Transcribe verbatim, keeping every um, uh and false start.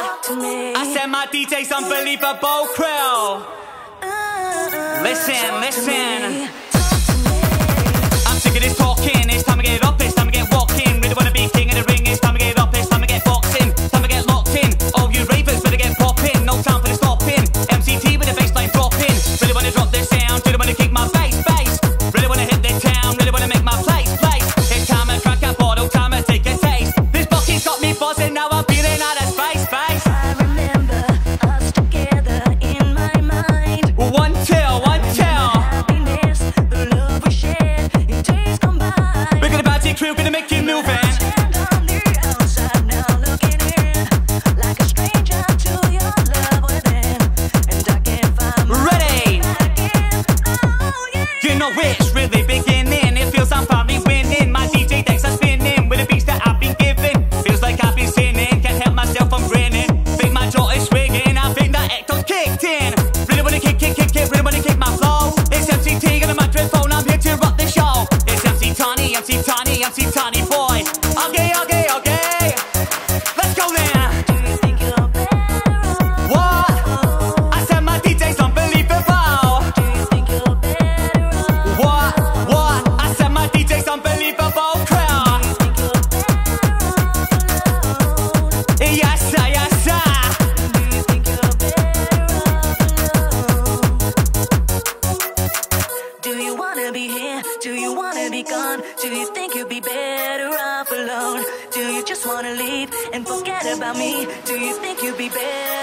talk to me. I said my D J's unbelievable crew. Listen, listen. I'm sick of this talking. It's time to get up. It's time to get walking. Really wanna be king of the ring. It's time to get up. It's time to get boxing. Time to get locked in. All you ravers better get popping. No time for the stopping. M C T with the bassline dropping. Really wanna drop this sound. Really wanna kick my bass, bass. Really wanna hit the town. Really wanna make my place, place. It's time to crack a bottle. Time to take a taste. This bucket's got me buzzing. Now I'm feeling out of space, space. I remember us together in my mind. One till, one till. Happiness, the love we shared in days gone by. We're gonna bounce your crew, gonna make you moving. Stand on the outside now, looking in like a stranger to your love within, and I can't find my Ready? way back in. Oh yeah. You know it's really beginning. It feels I'm finally winning. My D J decks are spinning with the beats that I've been given. Feels like I've been sinning. Can't help myself from grinning. Think my jaw is swinging. I think that echo's kicked in. Really wanna kick, kick, kick, kick. Really wanna kick my flow. It's M C T on the microphone. I'm here to rock the show. It's M C Tiny, M C Tiny, M C Tiny boy. Okay, okay, okay. Let's go then. Do you think you're better off? What? I said my D J's unbelievable. Do you think you're better off? What? What? I said my D J's unbelievable crowd. Do you think you're better off alone? Yes sir, yes sir. Do you think you're better off alone? Do you wanna be here? Do you wanna be gone? Do you think you'd be better off alone? Do you just wanna leave and forget about me? Do you think you'd be better